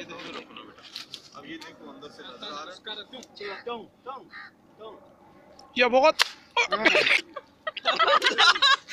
अब ये देखो अंदर से नजर आ रहा है। ये बहुत